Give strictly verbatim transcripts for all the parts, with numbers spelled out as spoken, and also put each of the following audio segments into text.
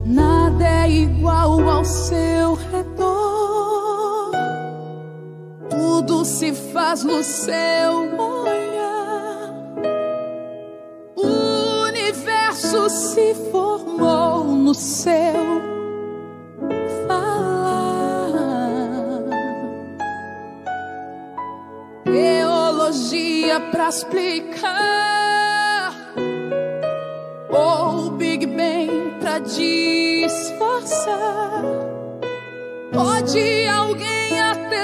Nada é igual ao seu redor, tudo se faz no seu olhar. O universo se formou no seu falar. Teologia pra explicar, ou Big Bang pra disfarçar. Pode alguém até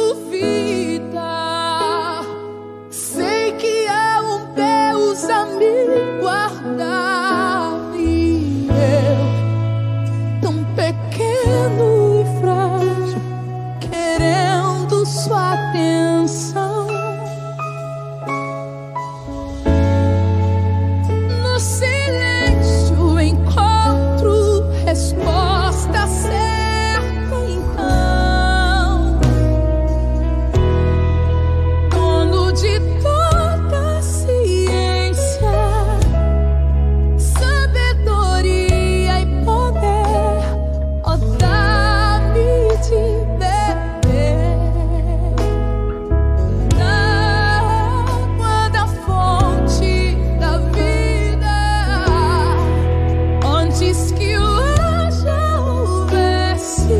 duvidar, sei que há um Deus a me guardar. E eu, tão pequeno e frágil, querendo sua atenção. No silêncio encontro resposta certa. Então, dono de toda a ciência, sabedoria e poder, ó, dá-me de beber da água da fonte da vida. Antes que o ar já houvesse,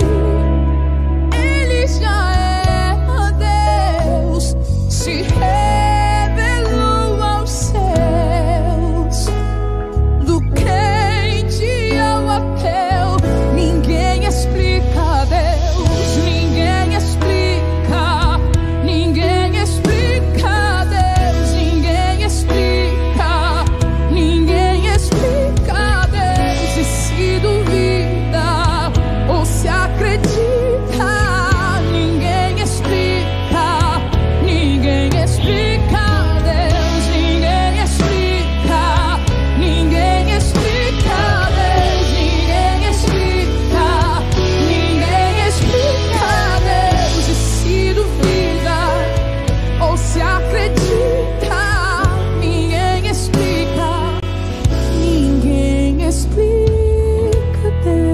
ele já era Deus, se revelou aos seus. Do crente ao ateu, ninguém explica Deus, ninguém explica, ninguém explica Deus, ninguém explica, ninguém explica Deus. E se duvida ou se acredita, ninguém explica, ninguém explica Deus, ninguém explica, ninguém explica Deus, ninguém explica, ninguém explica Deus. E se duvida ou se acredita, ninguém explica, ninguém explica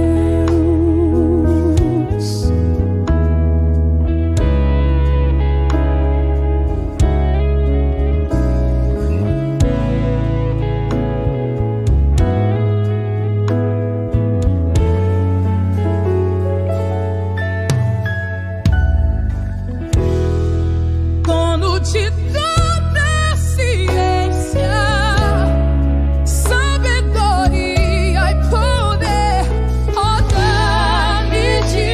Deus. Dono de toda a ciência, sabedoria e poder, ó, dá-me de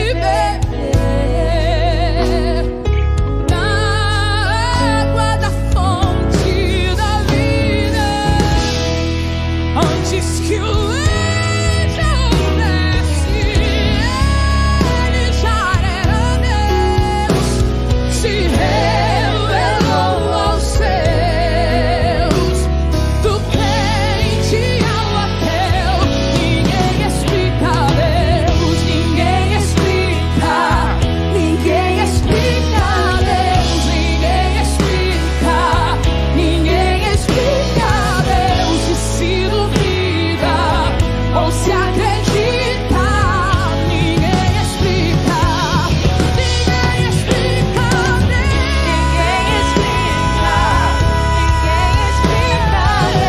beber da água da fonte da vida. Antes que o ar já houvesse, ele já era Deus, se revelou aos seus. Do crente ao ateu, ninguém explica Deus, ninguém explica, ninguém explica Deus, ninguém explica, ninguém explica Deus. E se duvida ou se acredita, ninguém explica, ninguém explica Deus, ninguém explica,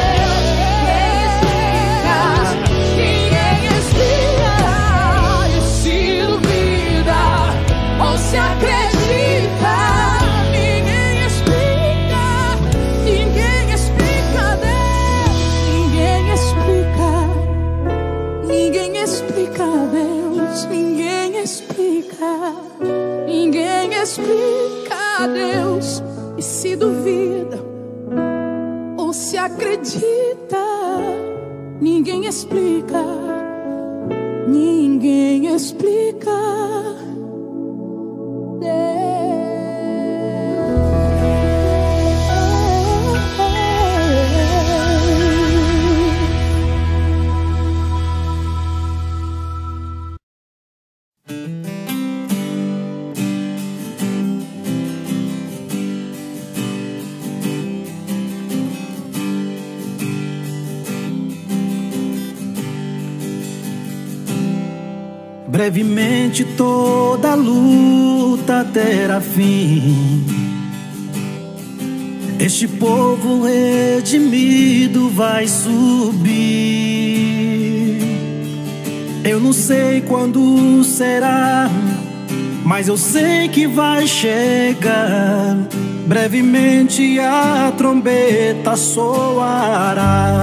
ninguém explica, ninguém explica, ninguém explica. E se duvida ou se acredita, ninguém explica, ninguém explica Deus, ninguém explica, ninguém explica Deus, ninguém explica, ninguém explica Deus. E se duvida ou se acredita, ninguém explica, ninguém explica brevemente toda luta terá fim. Este povo redimido vai subir. Eu não sei quando será, mas eu sei que vai chegar. Brevemente a trombeta soará.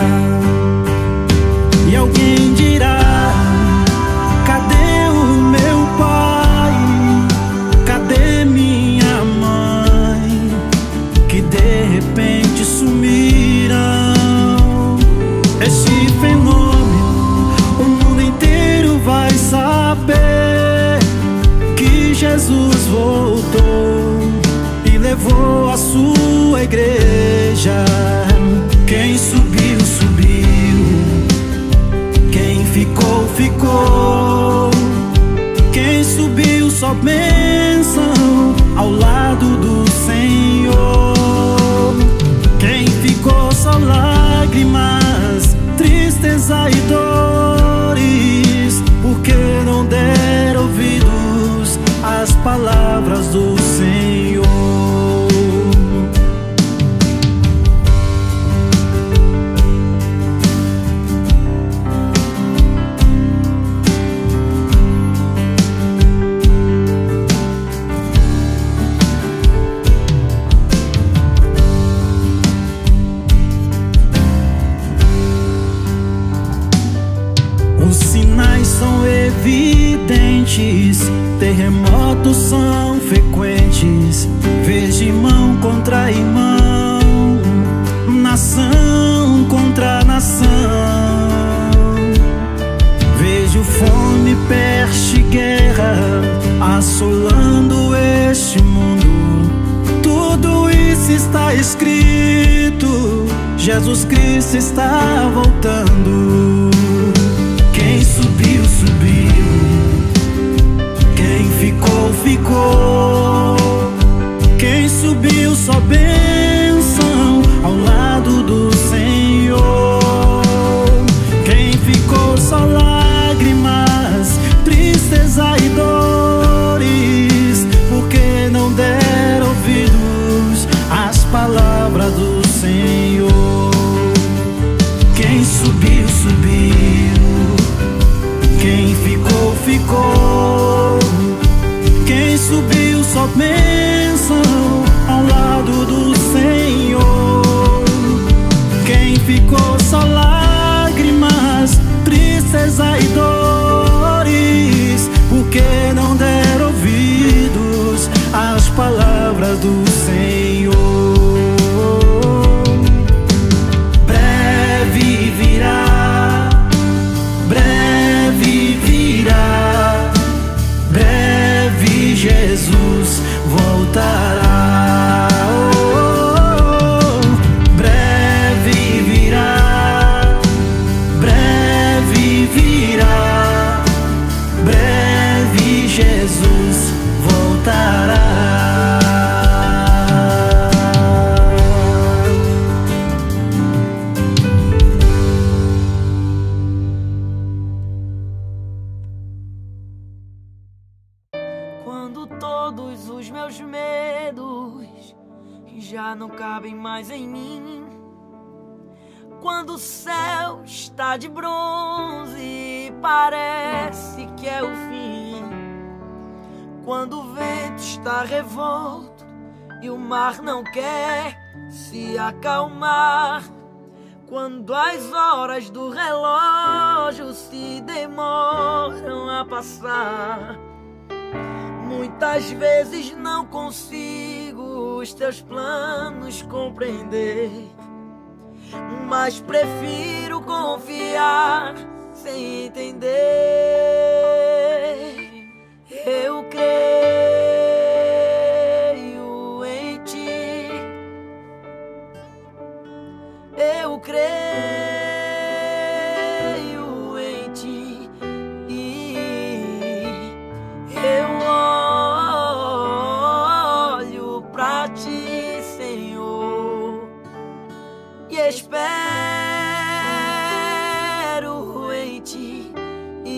E alguém dirá: cadê o meu pai? Cadê minha mãe? Que de repente sumiram. Este fenômeno o mundo inteiro vai saber que Jesus voltou e levou a sua igreja. Quem subiu, subiu. Quem ficou, ficou. Quem subiu, só bênção ao lado do Senhor. Quem ficou, só lágrimas, tristeza e dores, porque não deram ouvidos às palavras do Senhor. Os sinais são evidentes, terremotos são frequentes. Vejo irmão contra irmão, nação contra nação. Vejo fome, peste, guerra assolando este mundo. Tudo isso está escrito, Jesus Cristo está voltando. Quem subiu, subiu. Quem ficou, ficou. Quem subiu, só bênção ao lado do Senhor. Quem ficou, só lágrimas, tristeza e dores, porque não deram ouvidos às palavras do Senhor. Quem subiu, subiu. Quem ficou, ficou. Quem subiu, só bênção ao lado do Senhor. Quem ficou, só lágrimas, tristeza e dores, porque não deram ouvidos às palavras do Senhor. Breve virá, breve virá, breve Jesus voltará. Oh, breve virá, breve virá, breve Jesus voltará. Quando todos os meus medos já não cabem mais em mim, quando o céu está de bronze e parece que é o fim, quando o vento está revolto e o mar não quer se acalmar, quando as horas do relógio se demoram a passar, muitas vezes não consigo os teus planos compreender, mas prefiro confiar sem entender. Eu creio em ti, eu creio em ti, e eu olho pra ti, Senhor, e espero em ti, e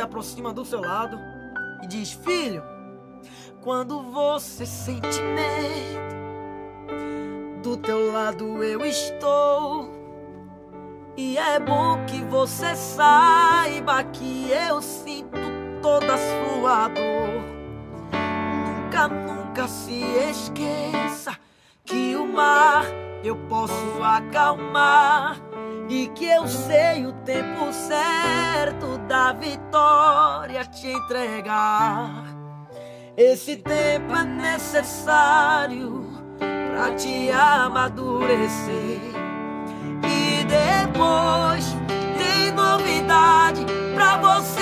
aproxima do seu lado e diz: filho, quando você sente medo, do teu lado eu estou. E é bom que você saiba que eu sinto toda a sua dor. Nunca, nunca se esqueça que o mar eu posso acalmar, e que eu sei o tempo certo da vitória te entregar. Esse tempo é necessário pra te amadurecer, e depois tem novidade pra você.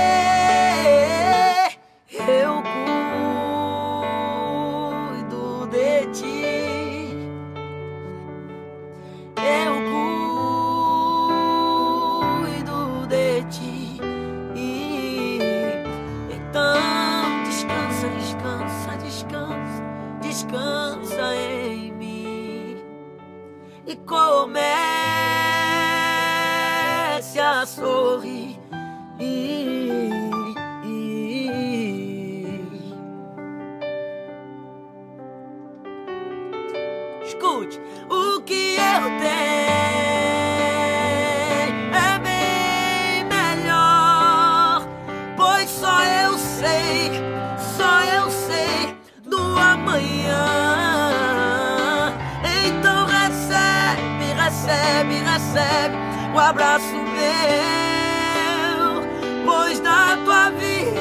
Eu cuido de ti, eu cuido de ti. E então descansa, descansa, descansa, descansa em mim, e comece a sorrir. Escute, o que eu tenho é bem melhor, pois só eu sei, só eu sei do amanhã. Então recebe, recebe, recebe o abraço meu, pois da tua vida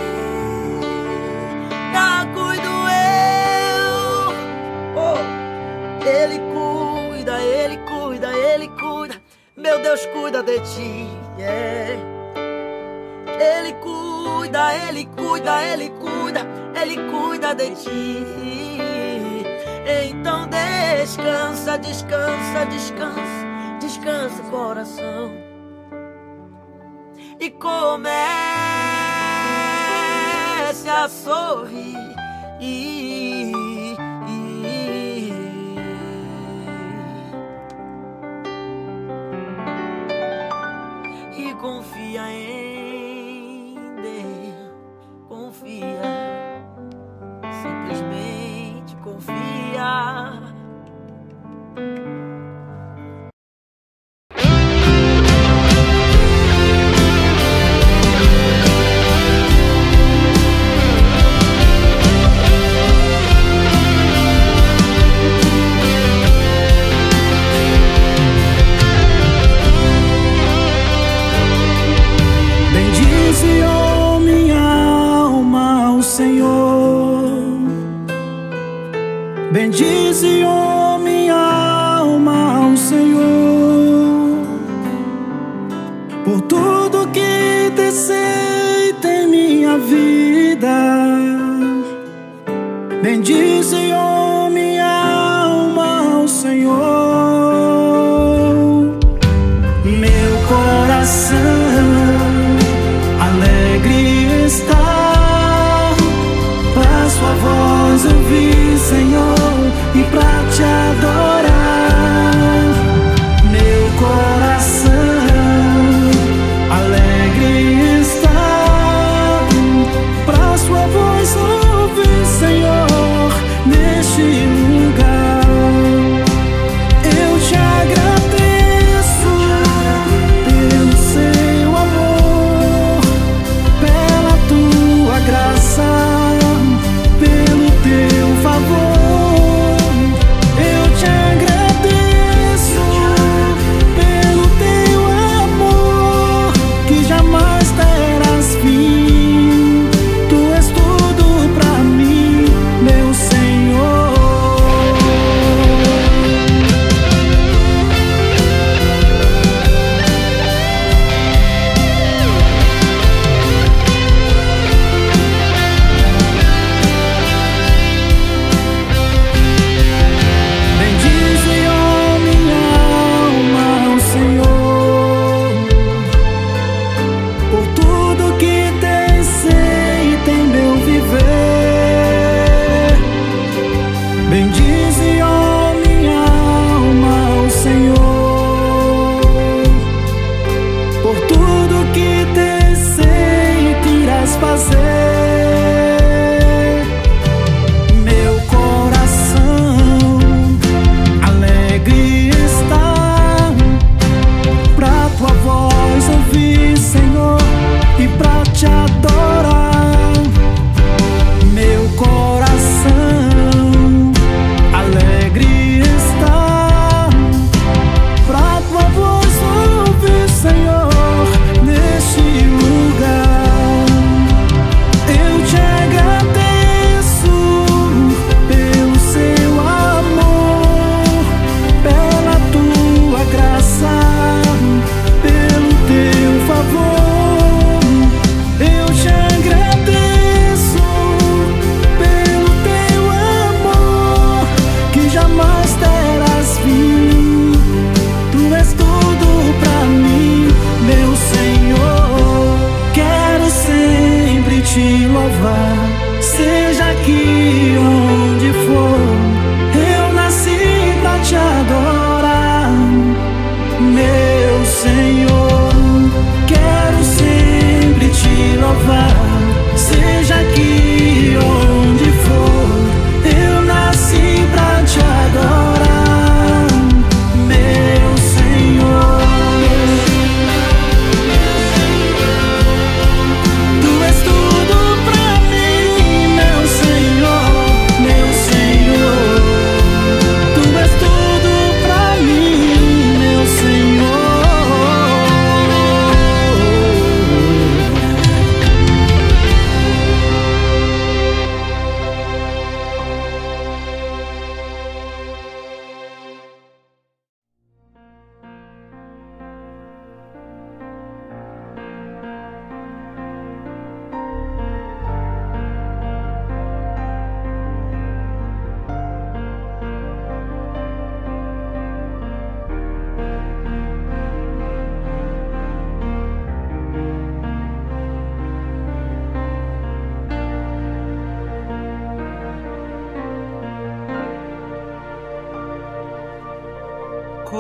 cuido eu. Oh, Ele cuida, Ele cuida, Ele cuida, meu Deus cuida de ti, yeah. Ele cuida, Ele cuida, Ele cuida, Ele cuida de ti. Então descansa, descansa, descansa, descansa coração, e comece a sorrir. E, e, e confia em Deus, confia, simplesmente confia.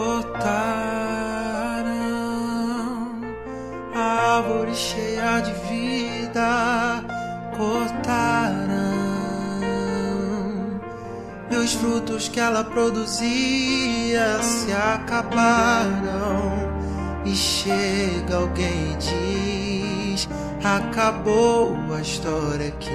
cortaram a árvore cheia de vida, cortaram e os frutos que ela produzia se acabaram. E chega alguém e diz: acabou a história aqui.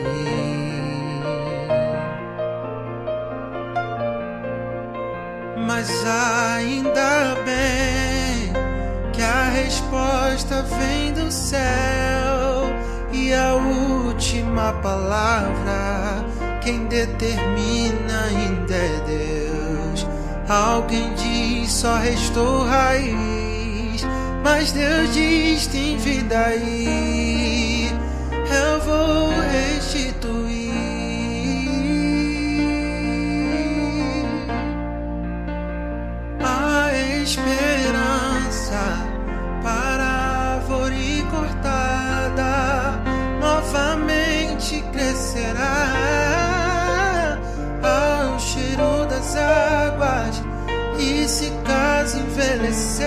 Mas ainda bem que a resposta vem do céu, e a última palavra quem determina ainda é Deus. Alguém diz: só restou raiz, mas Deus diz: tem vida aí, eu vou restituir. A esperança para a árvore cortada novamente crescerá ao cheiro das águas. E se caso envelheceu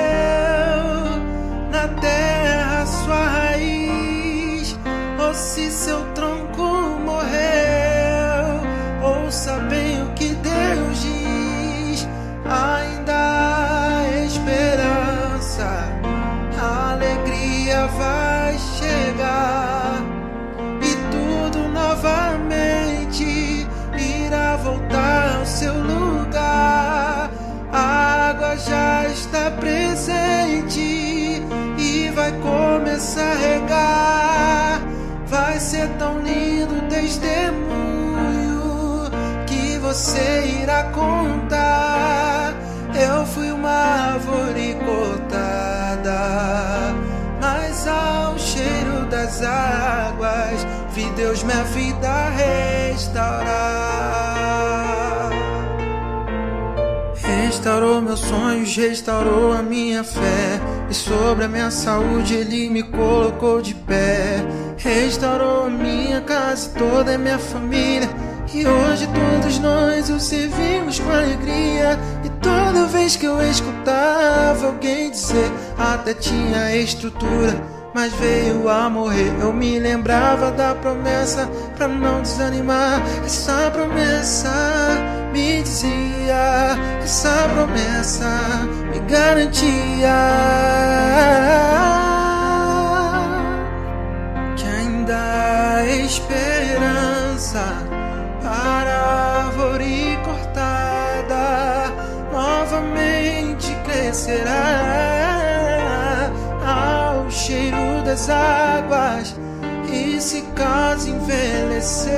na terra sua raiz, ou se seu tronco morreu, ouça bem o que Deus diz: ainda há esperança, a alegria vai chegar e tudo novamente irá voltar ao seu lugar. A água já está presente e vai começar a regar. Vai ser tão lindo o testemunho que você irá contar. Eu fui uma árvore cortada, mas ao cheiro das águas vi Deus minha vida restaurar. Restaurou meus sonhos, restaurou a minha fé, e sobre a minha saúde Ele me colocou de pé. Restaurou a minha casa e toda a minha família, e hoje todos nós o servimos com alegria. E toda vez que eu escutava alguém dizer: até tinha estrutura, mas veio a morrer, eu me lembrava da promessa pra não desanimar. Essa promessa me dizia, essa promessa me garantia que ainda há esperança para a árvore cortada novamente crescerá ao cheiro das águas. E se caso envelheceu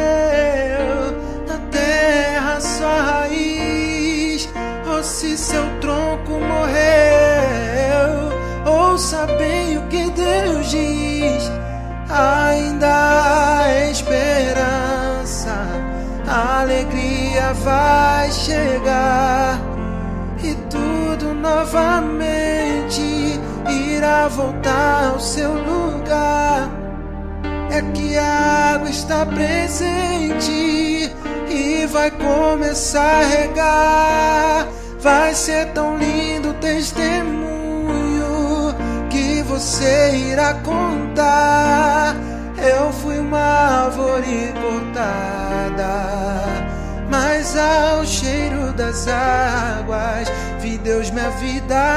na terra sua raiz, ou se seu tronco morreu, ouça bem o que Deus diz: ainda há esperança, a alegria vai chegar e tudo novamente irá voltar ao seu lugar. É que a água está presente e vai começar a regar. Vai ser tão lindo o testemunho que você irá contar. Eu fui uma árvore cortada, mas ao cheiro das águas vi Deus minha vida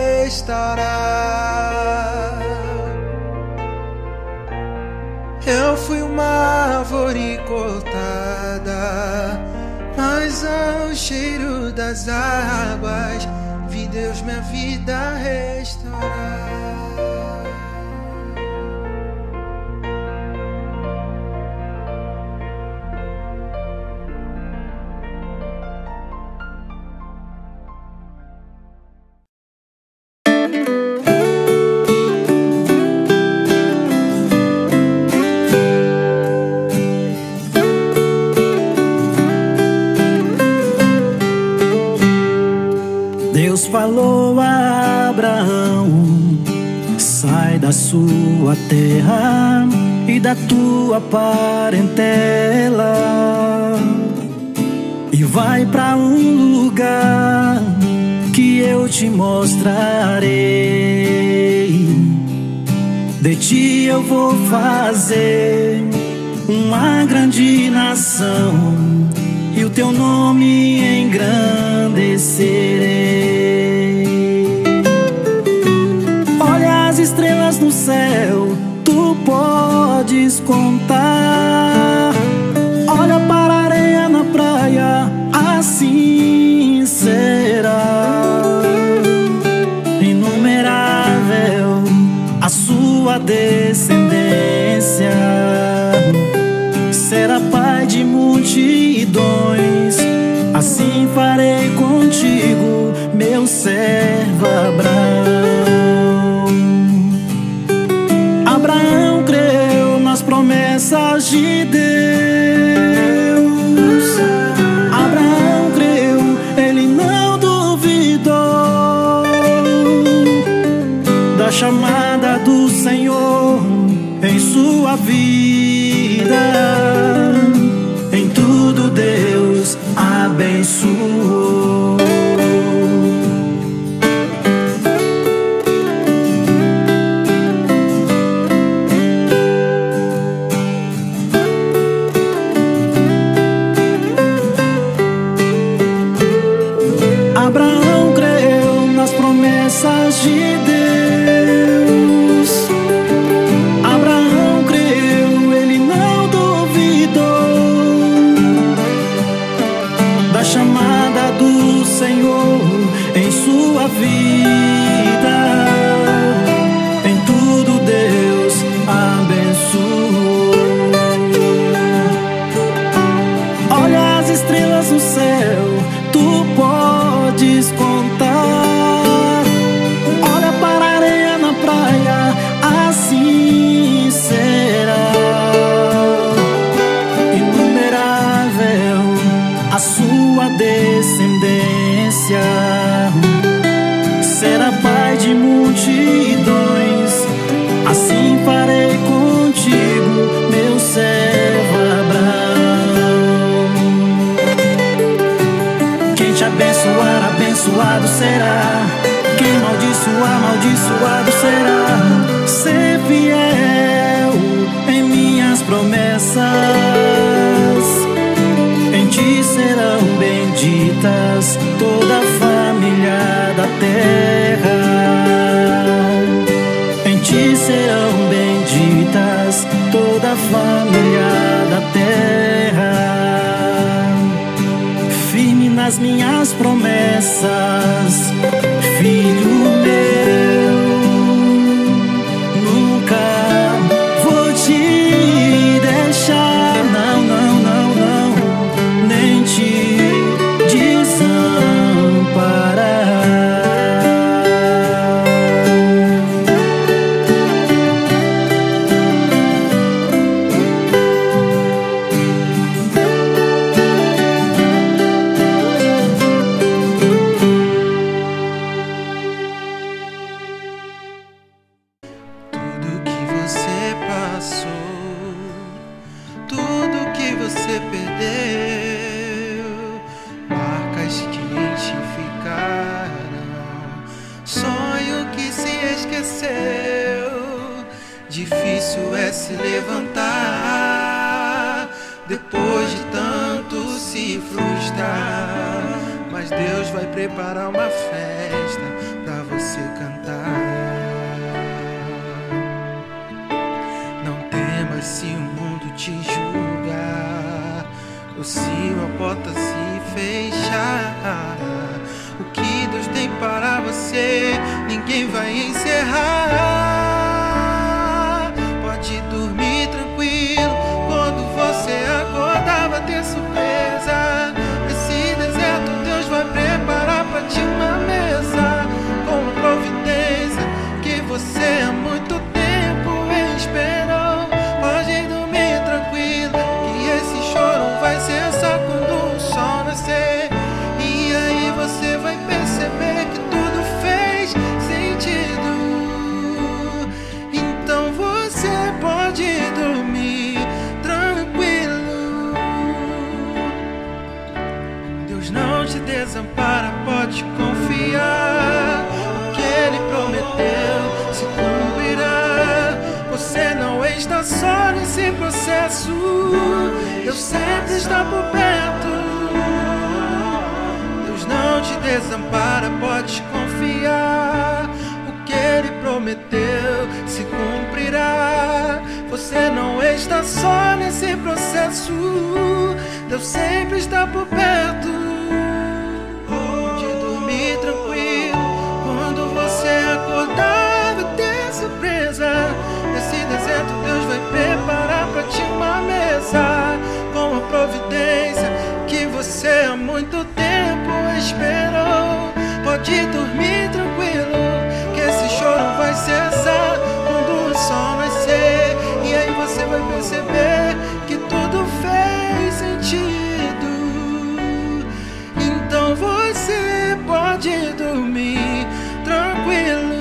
restaurar. Eu fui uma árvore cortada, mas ao cheiro das águas vi Deus minha vida restaurar. Deus falou a Abraão: sai da sua terra e da tua parentela e vai pra um lugar que e eu te mostrarei. De ti eu vou fazer uma grande nação, e o teu nome engrandecerei. Olha as estrelas no céu, tu podes contar. Olha para a areia na praia, assim será. Inumerável a sua descendência, será pai de multidões. Assim farei contigo, meu servo Abraão. Abraão creu nas promessas de Deus. Abraão creu, ele não duvidou da chamada do Senhor em sua vida. Em tudo Deus abençoou. Abraão creu nas promessas de Deus. Abraão creu, ele não duvidou da chamada do Senhor em sua vida. Em tudo Deus abençoou. Olha as estrelas no céu, tu podes contar. Olha para a areia na praia, assim será. Inumerável a sua descendência, será pai de multidões. Assim farei contigo, meu servo Abraão. Quem te abençoar, abençoado será. Quem maldiçoar, amaldiçoado será. Ser fiel em minhas promessas, em ti serão benditas toda a família da terra. Em ti serão benditas toda a família da terra. Firme nas minhas promessas, filho meu, nunca vou te deixar, não, não, não, não, nem te desamparar. Difícil é se levantar depois de tanto se frustrar, mas Deus vai preparar uma festa pra você cantar. Não temas se o mundo te julgar, ou se uma porta se fechar. O que Deus tem para você, ninguém vai encerrar. Pode dormir tranquilo, quando você acordar vai ter surpresa. Esse deserto Deus vai preparar pra ti uma mesa, com providência que você há muito tempo esperou. Pode dormir tranquilo, que esse choro vai cessar quando o sol nascer. E aí você vai perceber que tudo fez sentido. processo, Deus sempre está por perto. Deus não te desampara, pode confiar. O que Ele prometeu se cumprirá. Você não está só nesse processo, Deus sempre está por perto. Pode dormir tranquilo, quando você acordar vai ter surpresa. Nesse deserto Deus vai preparar pra ti uma mesa, com a providência que você há muito tempo esperou. Pode dormir tranquilo, que esse choro vai cessar quando o sol nascer. E aí você vai perceber que tudo fez sentido. Então você pode dormir tranquilo.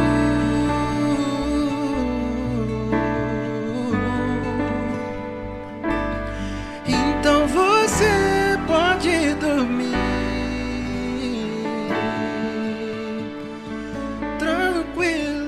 Então você pode dormir tranquilo.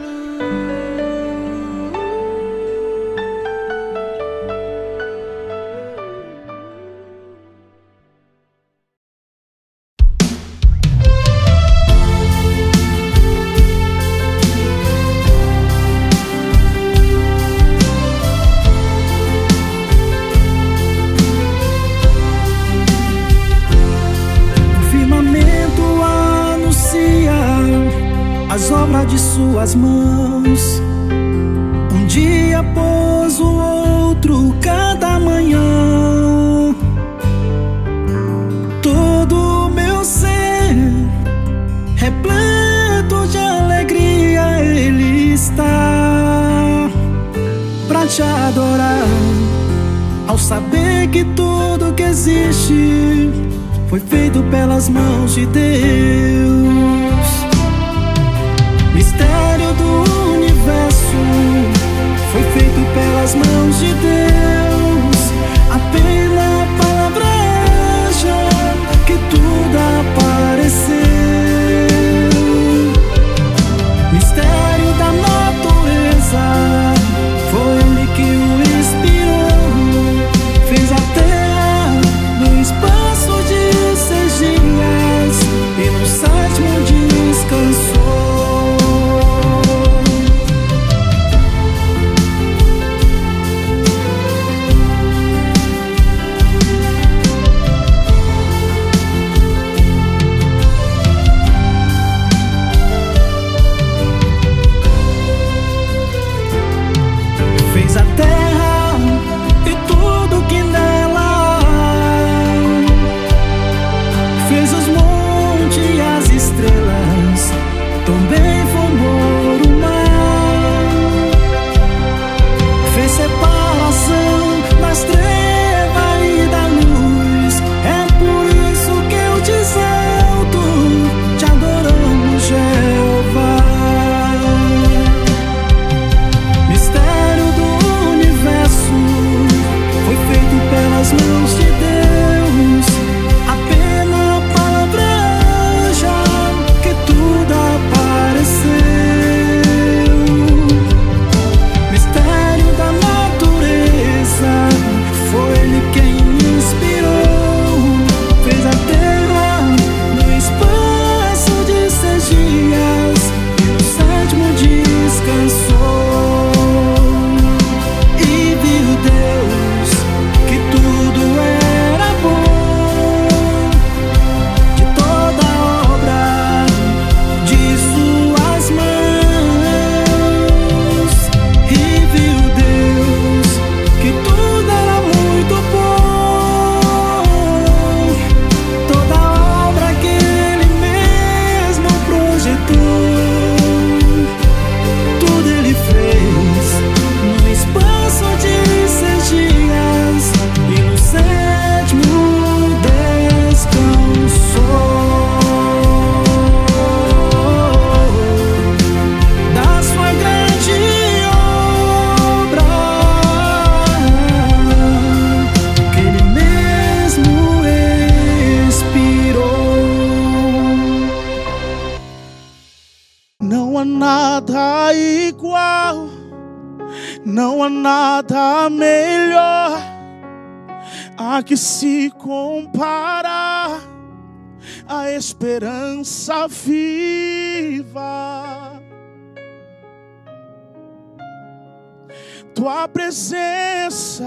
As obras de suas mãos, um dia após o outro, cada manhã. Todo o meu ser, repleto de alegria, Ele está pra te adorar, ao saber que tudo que existe foi feito pelas mãos de Deus. Mistério do universo foi feito pelas mãos de Deus. Apenas a palavra haja que tudo apareceu. Mistério da natureza foi Ele que o inspirou. Fez a terra no espaço de seis dias e no sétimo descansou. Não há nada igual Não há nada melhor a que se comparar a esperança viva. Tua presença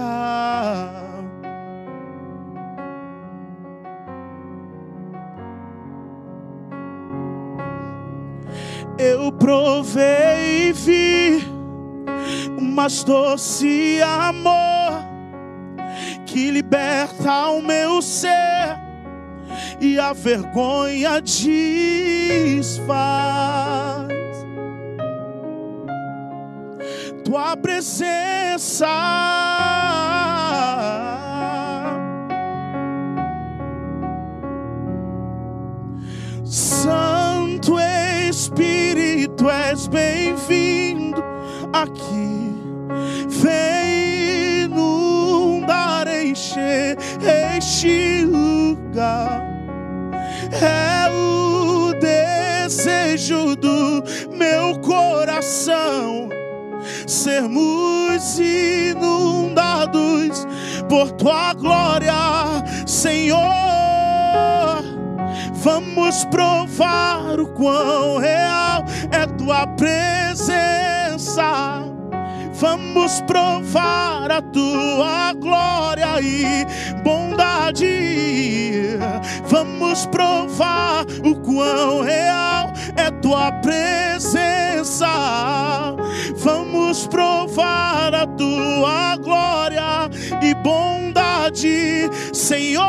eu provei e vi o mais doce amor que liberta o meu ser e a vergonha desfaz. Tua presença Santo Espírito, és bem-vindo aqui. Vem inundar, encher este lugar. É o desejo do meu coração sermos inundados por tua glória, Senhor. Vamos provar o quão real é tua presença. Vamos provar a tua glória e bondade. Vamos provar o quão real é tua presença. Vamos provar a tua glória e bondade, Senhor.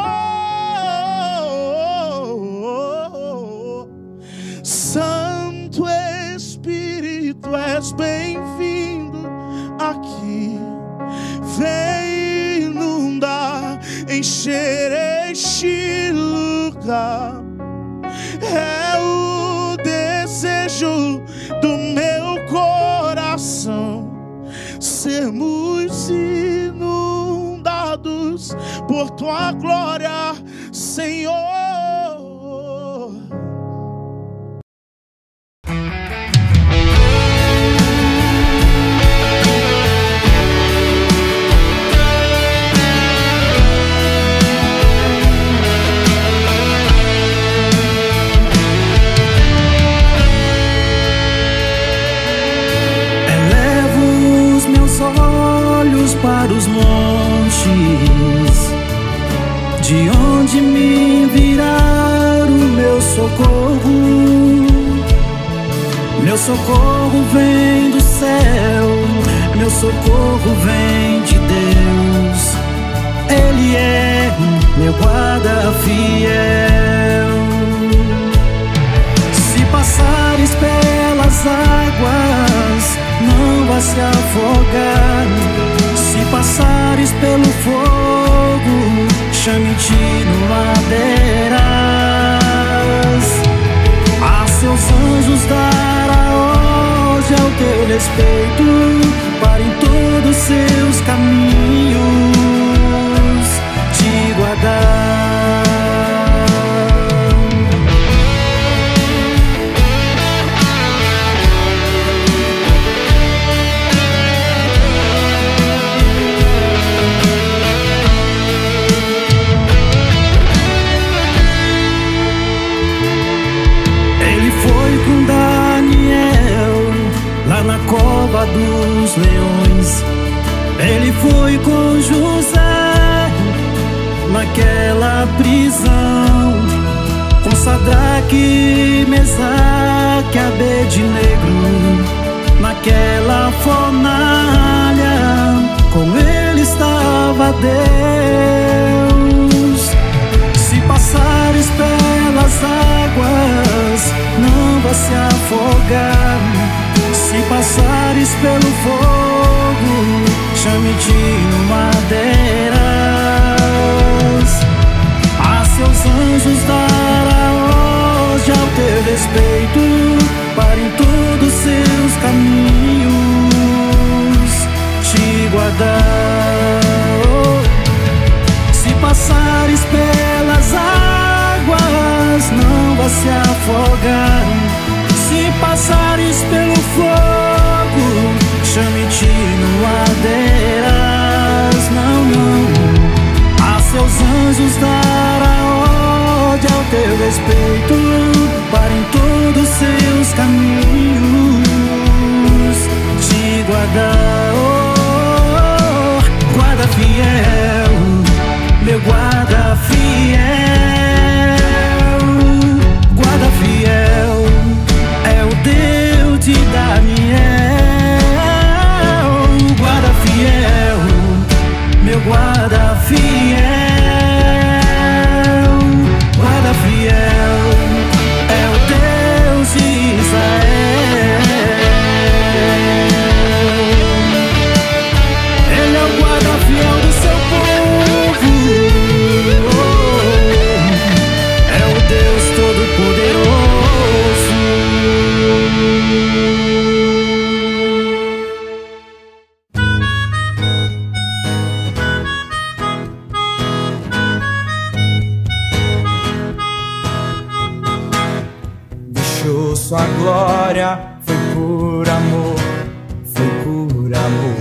Santo Espírito, és bem-vindo aqui. Vem inundar, encher este lugar. É o desejo do meu coração sermos inundados por tua glória, Senhor. Para os montes, de onde me virá o meu socorro? Meu socorro vem do céu, meu socorro vem de Deus. Ele é meu guarda fiel. Se passares pelas águas, não vai se afogar. Se passares pelo fogo, chame-te no ladeiras. A seus anjos dará ordem ao teu respeito, para em todos seus caminhos te guardar. Na cova dos leões, ele foi com José naquela prisão, com Sadraque, Mesaque, Abednego, naquela fornalha, com ele estava Deus. Se passares pelas águas, não vai se afogar. Se passares pelo fogo, chame-te no madeiras. A seus anjos dará ordem ao teu respeito, para em todos seus caminhos te guardar. Se passares pelas águas, não vai se afogar. Se passares pelo fogo, chame-te no teu respeito para em todos seus caminhos te guardar, oh, guarda fiel, meu guarda fiel, guarda fiel, é o Deus de Daniel, guarda fiel, meu guarda fiel, guarda fiel, é o Deus de Israel. Ele é o guarda fiel do seu povo, é o Deus Todo-Poderoso. Deixou sua glória, foi por amor, foi por amor.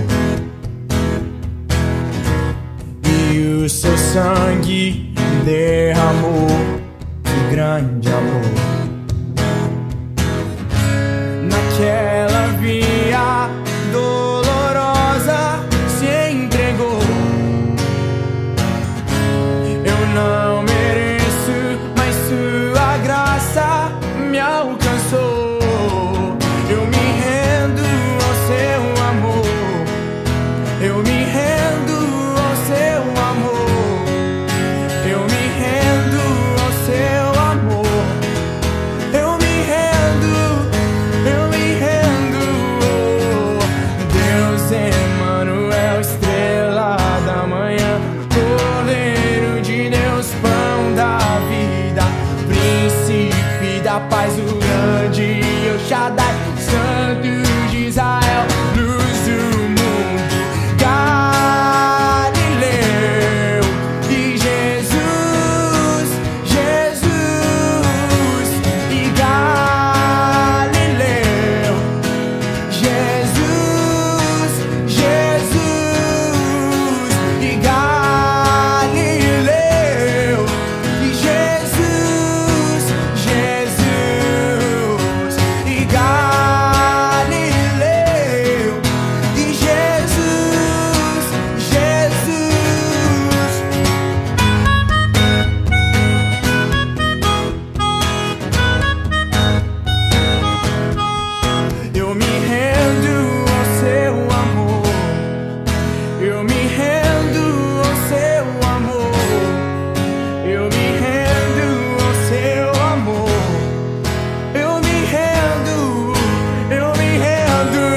E o seu sangue derramou, que grande amor. Naquela via dolorosa se entregou. Eu não mereço, mas sua graça me alcançou. Eu me rendo ao seu amor, eu me rendo ao seu amor, eu me rendo ao seu amor, eu me rendo, eu me rendo. Deus Emmanuel, estrela da manhã, Cordeiro de Deus, pão da vida, príncipe da paz, o grande El Shaddai, Santo de Israel, luz do mundo, Galileu. E Jesus, Jesus, e Galileu. Jesus, Jesus, e Galileu. E Jesus, Jesus, e Galileu. E Jesus, Jesus. Eu me rendo ao seu amor, eu me rendo ao seu amor, eu me rendo ao seu amor, eu me rendo, eu me rendo.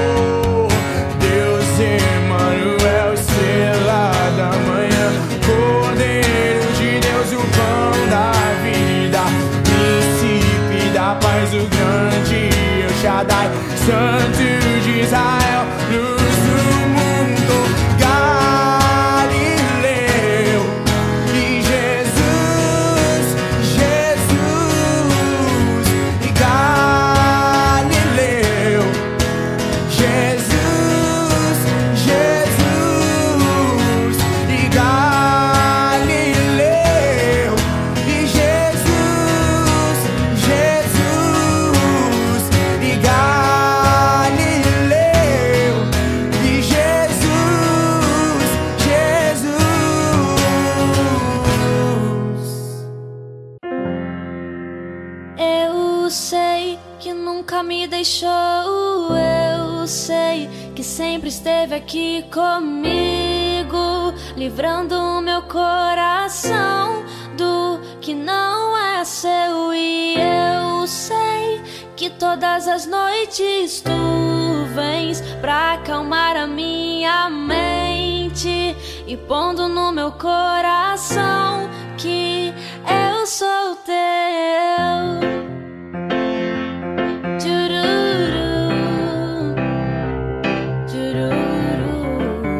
Deus Emmanuel, estrela da manhã, Cordeiro de Deus, o pão da vida, príncipe da paz, o grande El Shaddai, Santo de Israel, luz do mundo, Galileu. E Jesus, Jesus, e Galileu. Jesus, Jesus, e Galileu. E Jesus, Jesus, e Galileu. E Jesus, Jesus. Eu sei que nunca me deixou, eu sei que sempre esteve aqui comigo, livrando o meu coração do que não é seu. E eu sei que todas as noites tu vens pra acalmar a minha mente e pondo no meu coração que eu sou teu. Tchururu, tchururu.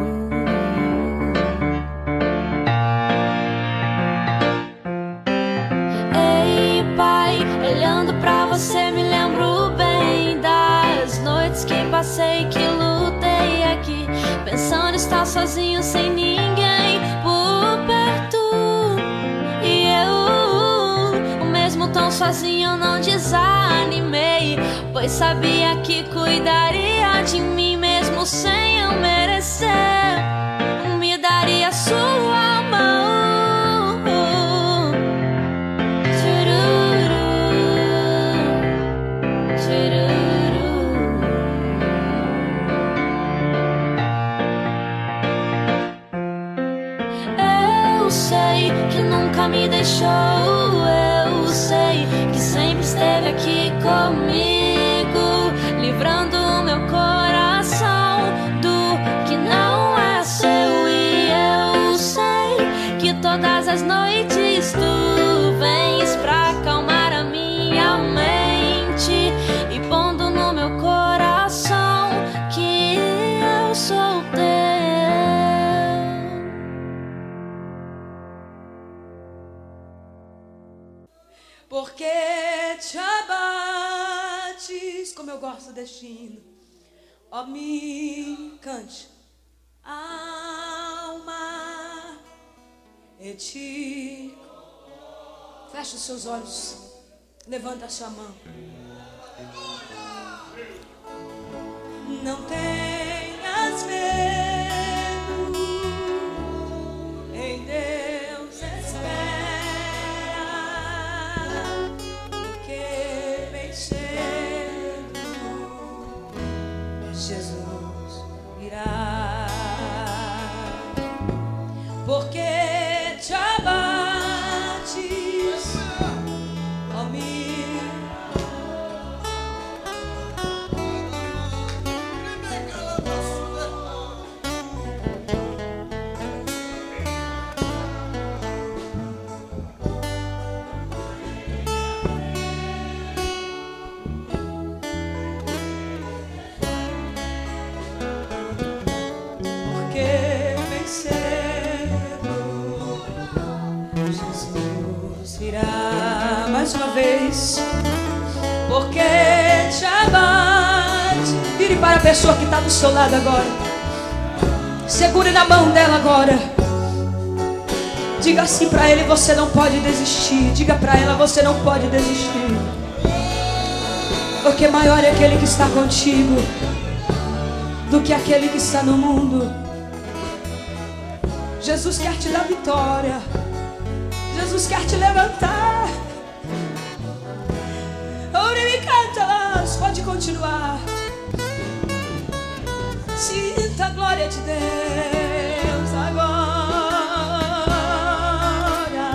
Ei, Pai, olhando pra você me lembro bem das noites que passei, que lutei aqui, pensando estar sozinho sem ninguém por perto. E eu, o meu sozinho eu não desanimei, pois sabia que cuidaria de mim mesmo sem eu merecer. Me daria sua mão. Tchururu, tchururu. Eu sei que nunca me deixou. Eu sei que sempre esteve aqui comigo, livrando o meu coração do que não é seu. E eu sei que todas as noites tu vens pra acalmar a minha mente e pondo no meu coração que eu sou teu. Porque te abates, como eu gosto deste hino, ó, me cante, alma, e te... Feche os seus olhos, levanta a sua mão. Não tenhas medo, em Deus espera. Jesus irá, porque te abates, ó, me... Mais uma vez, porque te abate. Vire para a pessoa que está do seu lado agora, segure na mão dela agora. Diga assim para ele: você não pode desistir. Diga para ela: você não pode desistir, porque maior é aquele que está contigo do que aquele que está no mundo. Jesus quer te dar vitória, Jesus quer te levantar. Pode continuar. Sinta a glória de Deus agora.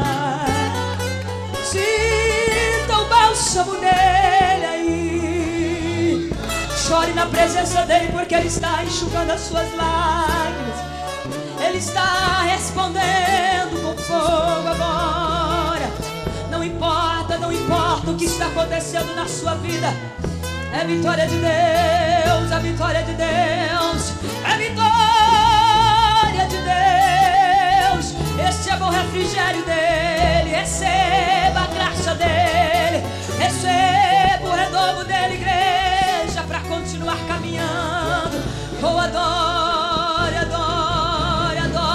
Sinta o bálsamo dele aí. Chore na presença dele, porque ele está enxugando as suas lágrimas. Ele está respondendo com fogo agora. Não importa, não importa o que está acontecendo na sua vida. É vitória de Deus, é vitória de Deus, é vitória de Deus. Este é bom refrigério dele, receba a graça dele, receba o redondo dele, igreja, para continuar caminhando. Oh, adore, adore,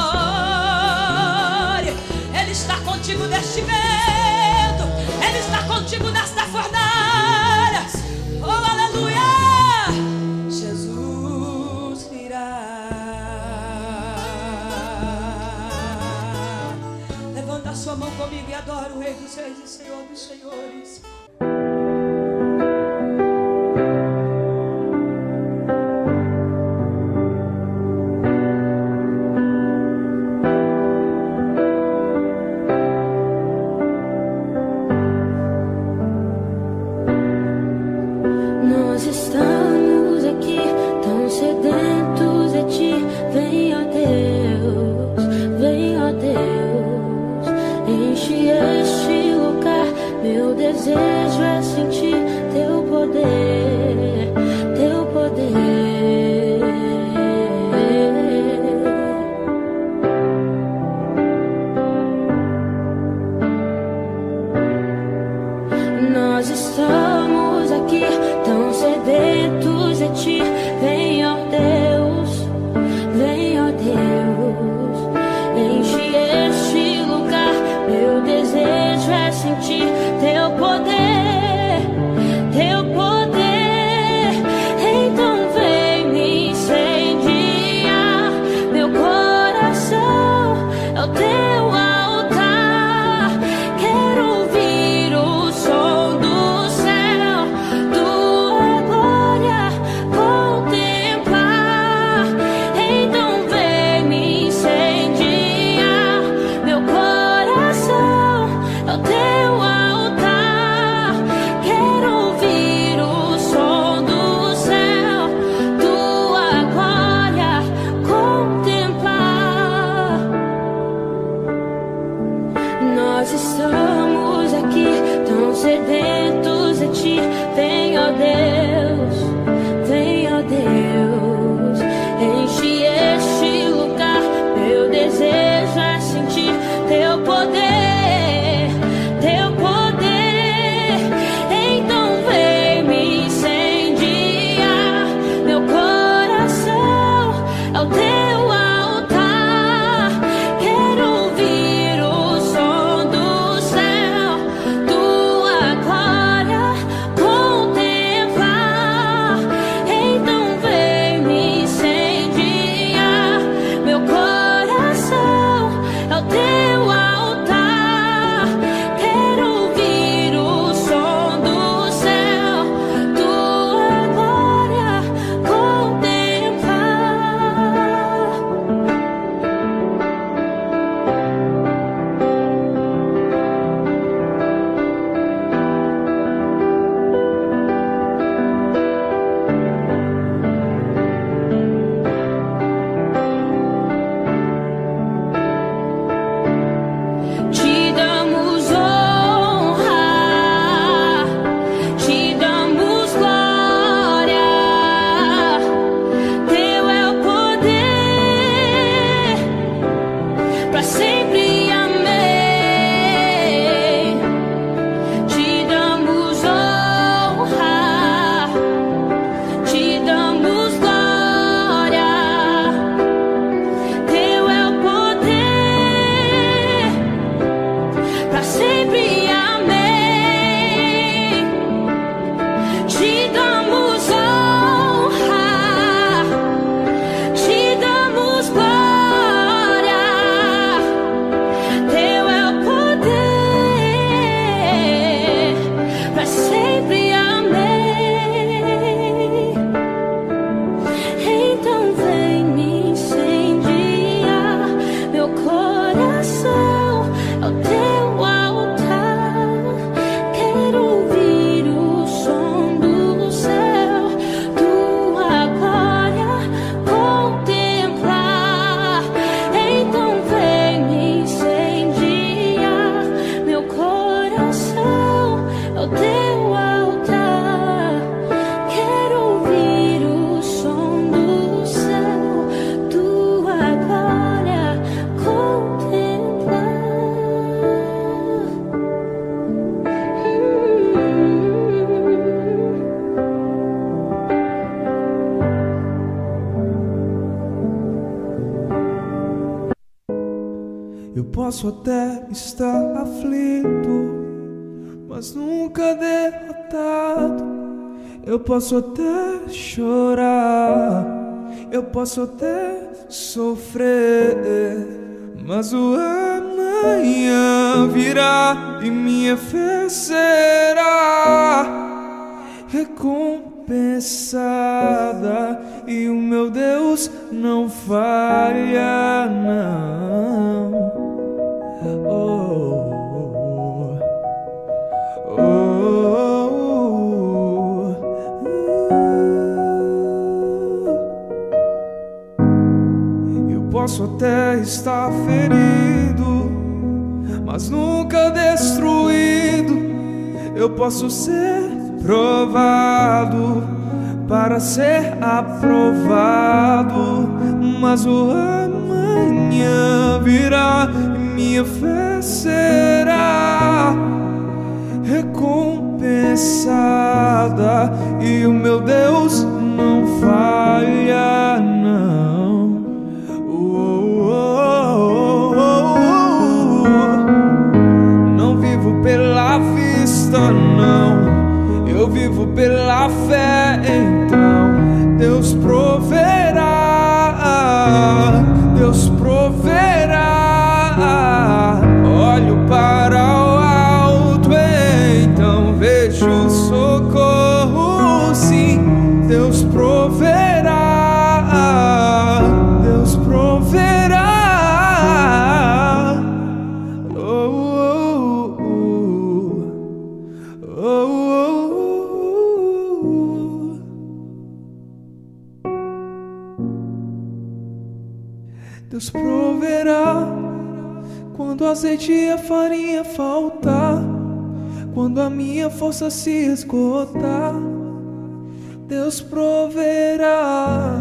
adore. Ele está contigo neste vento, ele está contigo nesta fornalha. Oh, aleluia! Jesus virá. Levanta a sua mão comigo e adora o Rei dos Reis e Senhor dos Senhores. posso até estar aflito, mas nunca derrotado. Eu posso até chorar, eu posso até sofrer, mas o amanhã virá e minha fé será recompensada, e o meu Deus não falha, não. Oh, oh, oh, oh. Eu posso até estar ferido, mas nunca destruído. Eu posso ser provado para ser aprovado, mas o amanhã virá e minha fé será recompensada, e o meu Deus não falha, não. Oh, oh, oh, oh, oh. Não vivo pela vista, não, eu vivo pela fé. Então Deus proverá, Deus proverá. Olho para o alto, então vejo socorro, sim. Deus proverá, Deus proverá. Oh, oh, oh, oh, oh. Deus proverá quando o azeite e a farinha faltar, quando a minha força se esgotar. Deus proverá,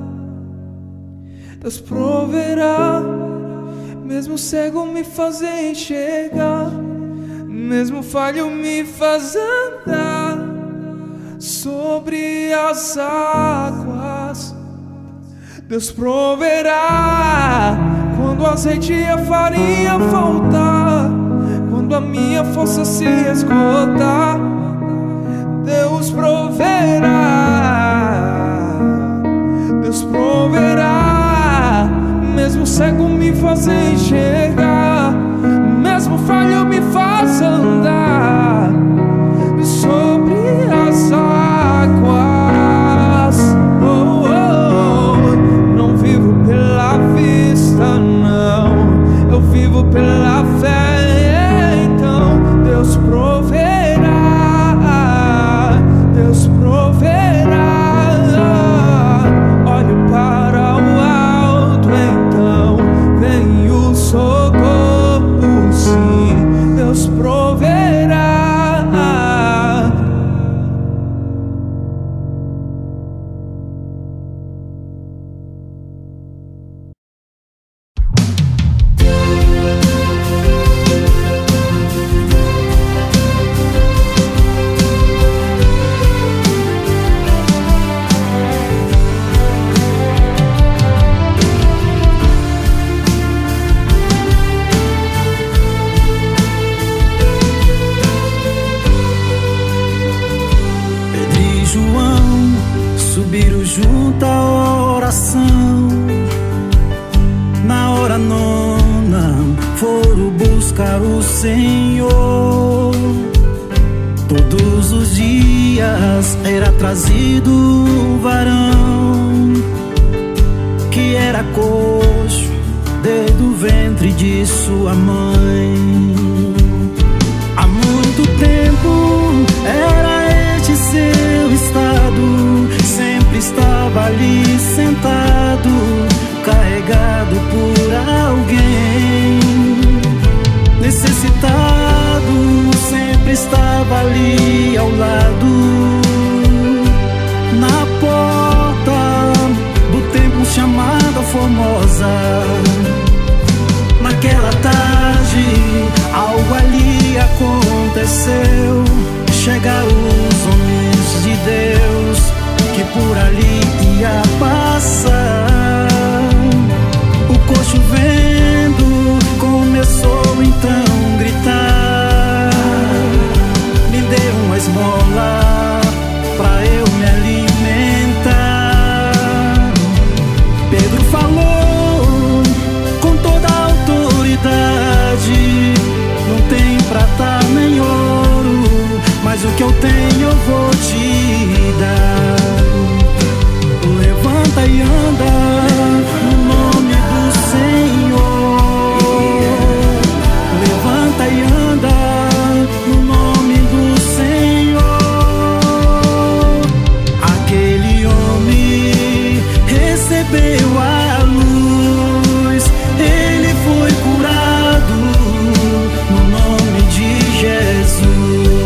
Deus proverá. Mesmo cego me fazer enxergar, mesmo falho me faz andar sobre as águas. Deus proverá quando o azeite e a farinha faltar, quando a minha força se esgotar. Deus proverá, Deus proverá. Mesmo cego me fazer enxergar, mesmo falho me faz andar sobre as águas. Oh, oh. Não vivo pela vista, não, eu vivo pela fé. Então Deus proverá, Deus proverá. Olho para o alto, então vem o socorro, sim. Deus proverá. Subiram junto à oração, na hora nona foram buscar o Senhor. Todos os dias era trazido um varão que era coxo desde o ventre de sua mãe. Há muito tempo era este seu estado, sempre estava ali sentado, carregado por alguém. Necessitado, sempre estava ali ao lado, na porta do templo chamado Formosa. Naquela tarde, algo ali aconteceu. Chegaram os homens de Deus que por ali ia passar. O coxo vendo começou recebeu a luz, ele foi curado no nome de Jesus.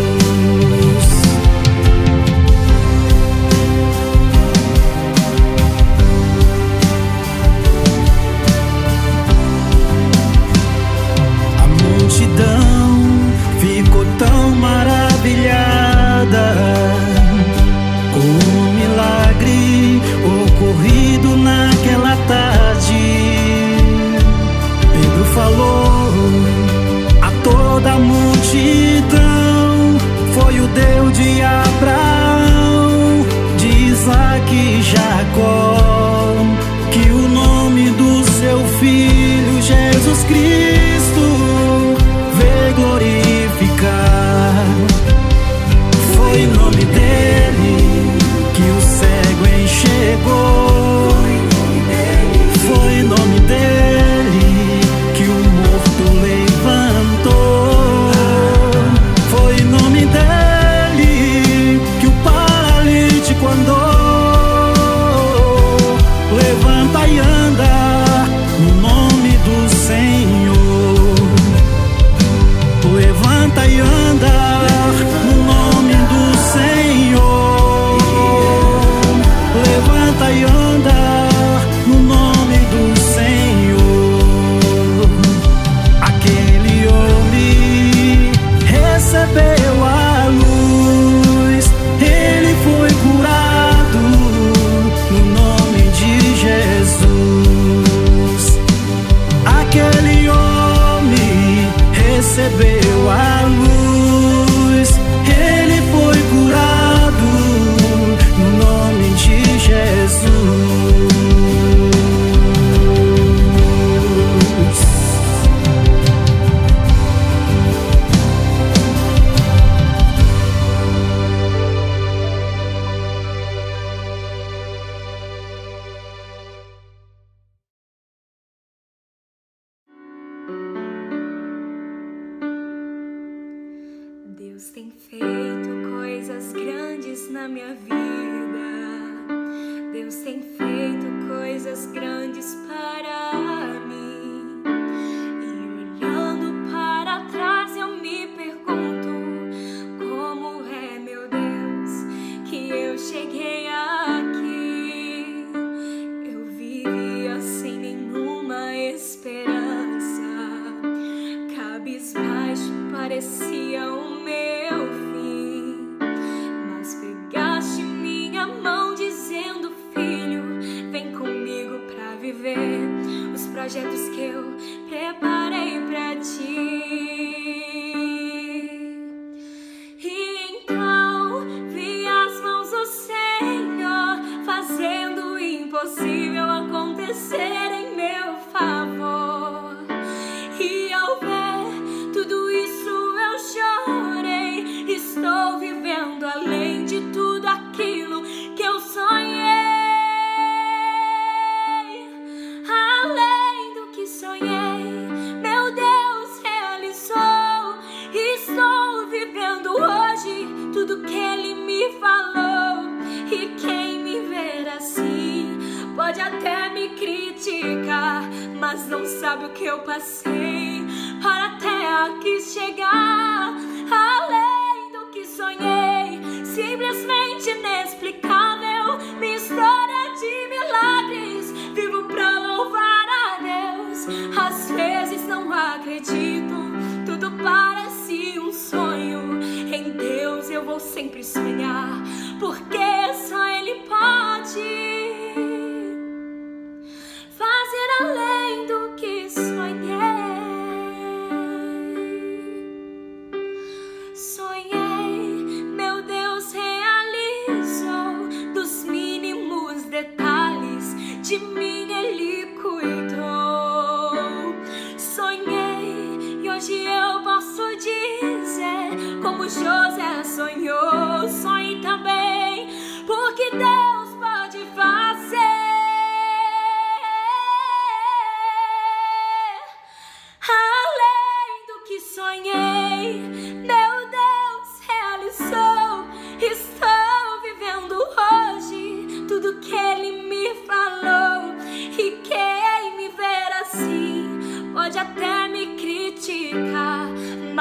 A multidão ficou tão maravilhada com o milagre ocorrido naquela tarde. Pedro falou a toda a multidão: foi o Deus de Abraão, de Isaac e Jacó, que o nome do seu filho Jesus Cristo veio glorificar. Foi em nome dele que o cego enxergou, foi em nome dele que o morto levantou, foi em nome dele que o paralítico andou. Levanta e anda no nome do Senhor, levanta e anda no nome do Senhor, levanta e anda no nome do Senhor. Aquele homem recebeu a luz, ele foi curado no nome de Jesus. Aquele homem recebeu a luz, ele foi curado no nome de Jesus. Deus tem feito coisas grandes na minha vida. Deus tem feito coisas grandes para mim. E olhando para trás eu me pergunto: como é, meu Deus, que eu cheguei aqui? Eu vivia sem nenhuma esperança, cabisbaixo parecia o meu fim, mas pegaste minha mão dizendo: filho, vem comigo pra viver os projetos que eu preparei pra ti. E então vi as mãos do Senhor fazendo o impossível acontecer em meu favor. E ao ver tudo isso eu chorei. Estou vivendo além de tudo aquilo que eu sonhei. Além do que sonhei, meu Deus realizou. Estou vivendo hoje tudo que Ele me falou. E quem me ver assim pode até me criticar, mas não sabe o que eu passei para até aqui chegar. Além do que sonhei, simplesmente inexplicável, minha história de milagres, vivo pra louvar a Deus. Às vezes não acredito, tudo parece um sonho. Em Deus eu vou sempre sonhar, porque só Ele pode fazer além do que sonhei. Sonhei, meu Deus realizou. Dos mínimos detalhes de mim Ele cuidou. Sonhei e hoje eu posso dizer, como José sonhou. Sonhei também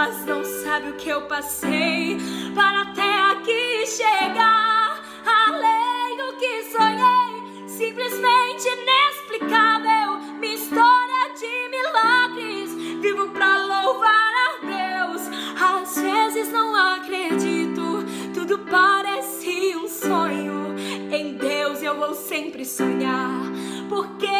pessoas não sabem o que eu passei para até aqui chegar. Além do que sonhei, simplesmente inexplicável. Minha história de milagres, vivo pra louvar a Deus. Às vezes não acredito, tudo parece um sonho. Em Deus eu vou sempre sonhar, porque